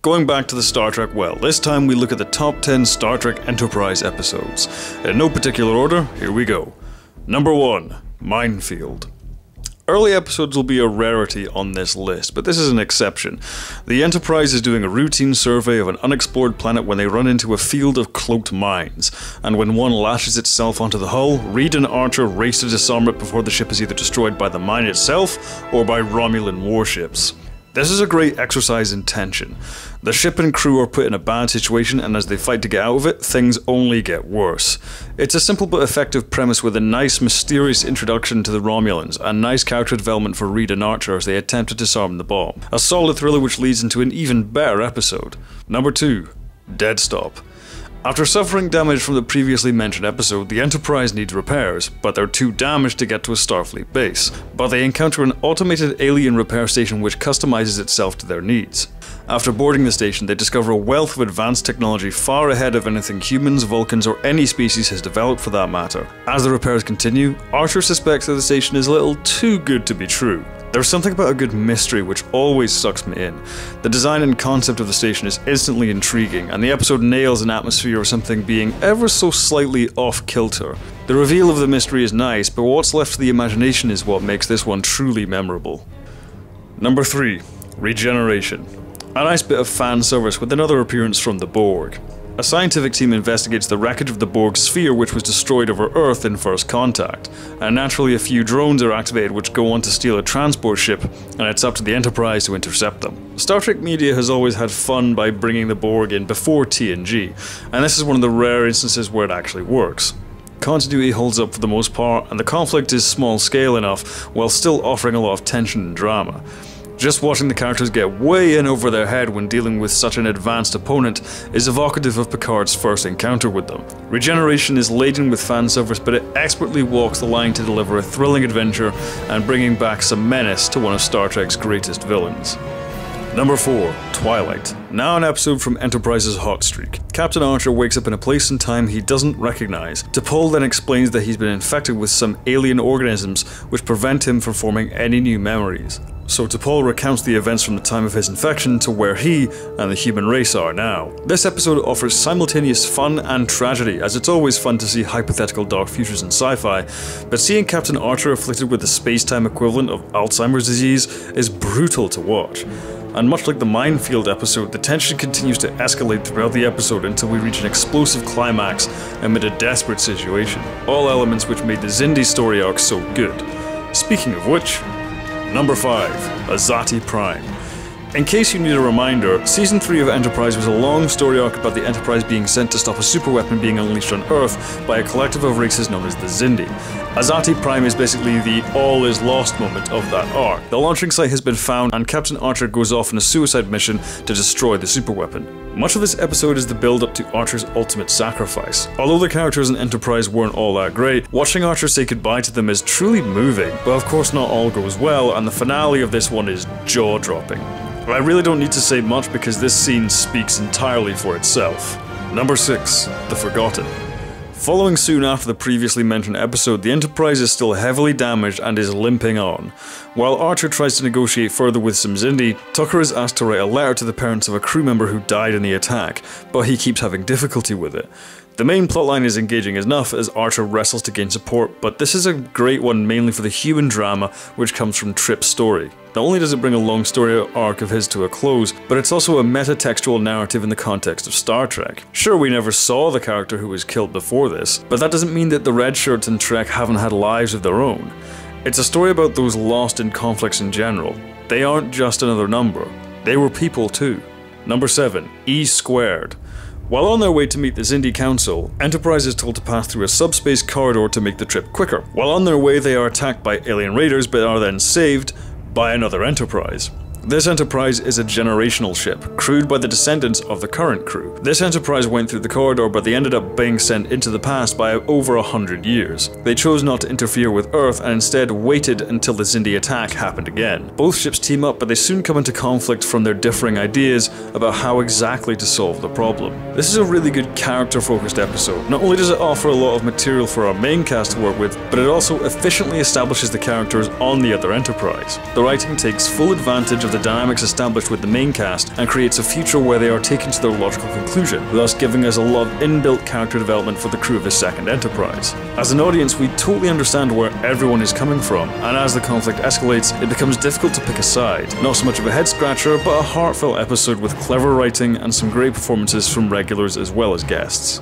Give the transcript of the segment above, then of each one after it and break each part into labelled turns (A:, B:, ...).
A: Going back to the Star Trek well, this time we look at the top 10 Star Trek Enterprise episodes. In no particular order, here we go. Number 1, Minefield. Early episodes will be a rarity on this list, but this is an exception. The Enterprise is doing a routine survey of an unexplored planet when they run into a field of cloaked mines, and when one lashes itself onto the hull, Reed and Archer race to disarm it before the ship is either destroyed by the mine itself or by Romulan warships. This is a great exercise in tension. The ship and crew are put in a bad situation, and as they fight to get out of it, things only get worse. It's a simple but effective premise with a nice, mysterious introduction to the Romulans, and nice character development for Reed and Archer as they attempt to disarm the bomb. A solid thriller which leads into an even better episode. Number 2, Dead Stop. After suffering damage from the previously mentioned episode, the Enterprise needs repairs, but they're too damaged to get to a Starfleet base. But they encounter an automated alien repair station which customizes itself to their needs. After boarding the station, they discover a wealth of advanced technology far ahead of anything humans, Vulcans, or any species has developed for that matter. As the repairs continue, Archer suspects that the station is a little too good to be true. There's something about a good mystery which always sucks me in. The design and concept of the station is instantly intriguing, and the episode nails an atmosphere of something being ever so slightly off-kilter. The reveal of the mystery is nice, but what's left to the imagination is what makes this one truly memorable. Number 3, Regeneration. A nice bit of fan service with another appearance from the Borg. A scientific team investigates the wreckage of the Borg sphere which was destroyed over Earth in First Contact, and naturally a few drones are activated which go on to steal a transport ship, and it's up to the Enterprise to intercept them. Star Trek media has always had fun by bringing the Borg in before TNG, and this is one of the rare instances where it actually works. Continuity holds up for the most part, and the conflict is small scale enough while still offering a lot of tension and drama. Just watching the characters get way in over their head when dealing with such an advanced opponent is evocative of Picard's first encounter with them. Regeneration is laden with fan service, but it expertly walks the line to deliver a thrilling adventure and bringing back some menace to one of Star Trek's greatest villains. Number 4, Twilight. Now an episode from Enterprise's hot streak. Captain Archer wakes up in a place and time he doesn't recognize. T'Pol then explains that he's been infected with some alien organisms which prevent him from forming any new memories. So T'Pol recounts the events from the time of his infection to where he and the human race are now. This episode offers simultaneous fun and tragedy, as it's always fun to see hypothetical dark futures in sci-fi, but seeing Captain Archer afflicted with the space-time equivalent of Alzheimer's disease is brutal to watch. And much like the Minefield episode, the tension continues to escalate throughout the episode until we reach an explosive climax amid a desperate situation. All elements which made the Xindi story arc so good. Speaking of which, Number 5, Azati Prime. In case you need a reminder, Season 3 of Enterprise was a long story arc about the Enterprise being sent to stop a superweapon being unleashed on Earth by a collective of races known as the Xindi. Azati Prime is basically the all is lost moment of that arc. The launching site has been found and Captain Archer goes off on a suicide mission to destroy the superweapon. Much of this episode is the build-up to Archer's ultimate sacrifice. Although the characters in Enterprise weren't all that great, watching Archer say goodbye to them is truly moving, but of course not all goes well, and the finale of this one is jaw-dropping. I really don't need to say much because this scene speaks entirely for itself. Number 6, The Forgotten. Following soon after the previously mentioned episode, the Enterprise is still heavily damaged and is limping on. While Archer tries to negotiate further with some Xindi, Tucker is asked to write a letter to the parents of a crew member who died in the attack, but he keeps having difficulty with it. The main plotline is engaging enough as Archer wrestles to gain support, but this is a great one mainly for the human drama which comes from Trip's story. Not only does it bring a long story arc of his to a close, but it's also a meta-textual narrative in the context of Star Trek. Sure, we never saw the character who was killed before this, but that doesn't mean that the red shirts in Trek haven't had lives of their own. It's a story about those lost in conflicts in general. They aren't just another number. They were people too. Number 7, E Squared. While on their way to meet the Xindi Council, Enterprise is told to pass through a subspace corridor to make the trip quicker. While on their way, they are attacked by alien raiders but are then saved by another Enterprise. This Enterprise is a generational ship, crewed by the descendants of the current crew. This Enterprise went through the corridor, but they ended up being sent into the past by over 100 years. They chose not to interfere with Earth and instead waited until the Xindi attack happened again. Both ships team up, but they soon come into conflict from their differing ideas about how exactly to solve the problem. This is a really good character-focused episode. Not only does it offer a lot of material for our main cast to work with, but it also efficiently establishes the characters on the other Enterprise. The writing takes full advantage of the dynamics established with the main cast and creates a future where they are taken to their logical conclusion, thus giving us a lot of inbuilt character development for the crew of the second Enterprise. As an audience, we totally understand where everyone is coming from, and as the conflict escalates, it becomes difficult to pick a side. Not so much of a head-scratcher, but a heartfelt episode with clever writing and some great performances from regulars as well as guests.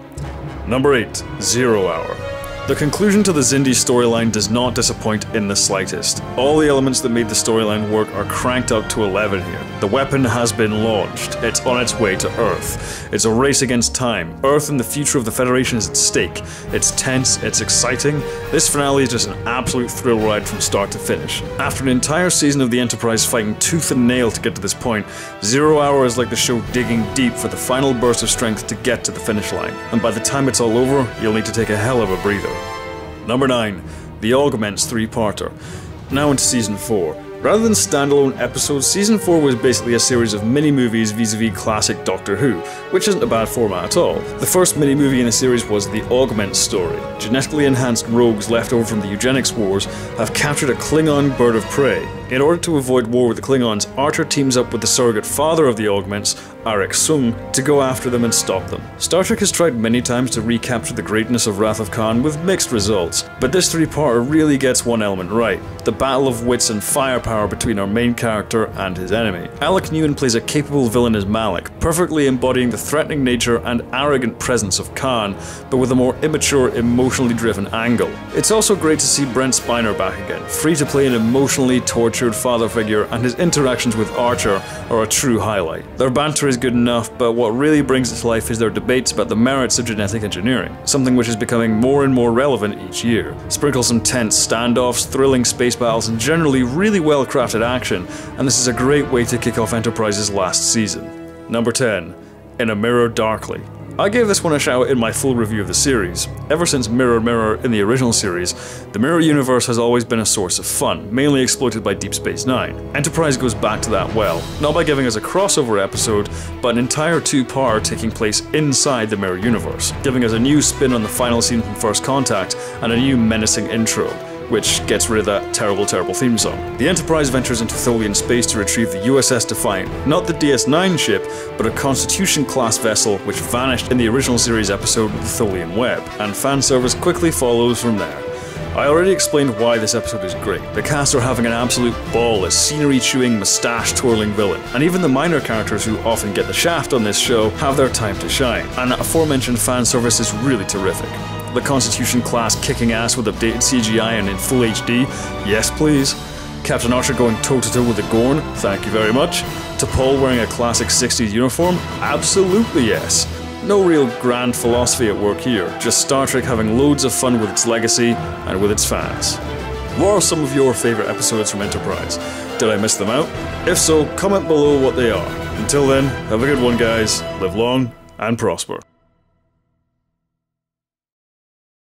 A: Number 8. 0 Hour. The conclusion to the Xindi storyline does not disappoint in the slightest. All the elements that made the storyline work are cranked up to 11 here. The weapon has been launched. It's on its way to Earth. It's a race against time. Earth and the future of the Federation is at stake. It's tense, it's exciting. This finale is just an absolute thrill ride from start to finish. After an entire season of the Enterprise fighting tooth and nail to get to this point, 0 Hour is like the show digging deep for the final burst of strength to get to the finish line. And by the time it's all over, you'll need to take a hell of a breather. Number 9. The Augments 3-parter. Now into Season 4. Rather than standalone episodes, Season 4 was basically a series of mini-movies vis-a-vis classic Doctor Who, which isn't a bad format at all. The first mini-movie in the series was the Augments story. Genetically enhanced rogues left over from the eugenics wars have captured a Klingon bird of prey. In order to avoid war with the Klingons, Archer teams up with the surrogate father of the Augments, Arik Sung, to go after them and stop them. Star Trek has tried many times to recapture the greatness of Wrath of Khan with mixed results, but this 3-parter really gets one element right: the battle of wits and firepower between our main character and his enemy. Alec Newen plays a capable villain as Malik, perfectly embodying the threatening nature and arrogant presence of Khan, but with a more immature, emotionally driven angle. It's also great to see Brent Spiner back again, free to play an emotionally tortured father figure, and his interactions with Archer are a true highlight. Their banter is good enough, but what really brings it to life is their debates about the merits of genetic engineering, something which is becoming more and more relevant each year. Sprinkle some tense standoffs, thrilling space battles, and generally really well crafted action, and this is a great way to kick off Enterprise's last season. Number 10. In a Mirror Darkly. I gave this one a shout in my full review of the series. Ever since Mirror Mirror in the original series, the Mirror universe has always been a source of fun, mainly exploited by Deep Space Nine. Enterprise goes back to that well, not by giving us a crossover episode, but an entire 2-part taking place inside the Mirror universe, giving us a new spin on the final scene from First Contact and a new menacing intro, which gets rid of that terrible theme song. The Enterprise ventures into Tholian space to retrieve the USS Defiant, not the DS9 ship, but a Constitution-class vessel which vanished in the original series episode The Tholian Web, and fan service quickly follows from there. I already explained why this episode is great. The cast are having an absolute ball as scenery-chewing, mustache-twirling villain, and even the minor characters who often get the shaft on this show have their time to shine, and aforementioned fan service is really terrific. The Constitution class kicking ass with updated CGI and in full HD? Yes please. Captain Archer going toe-to-toe with the Gorn? Thank you very much. T'Pol wearing a classic 60s uniform? Absolutely yes. No real grand philosophy at work here, just Star Trek having loads of fun with its legacy and with its fans. What are some of your favourite episodes from Enterprise? Did I miss them out? If so, comment below what they are. Until then, have a good one guys, live long and prosper.